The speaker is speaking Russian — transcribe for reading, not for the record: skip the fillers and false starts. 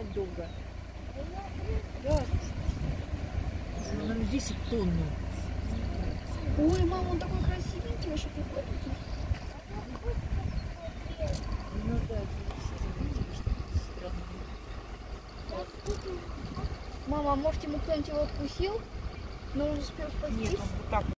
так долго. Да. Он, наверное, весит тонну. Ой, мама, он такой красивенький, вообще прикольненький. Ну да, это все заметили, что странно. Мама, а может ему кто-нибудь его откусил? Но он успел спастись? Нет, он вот так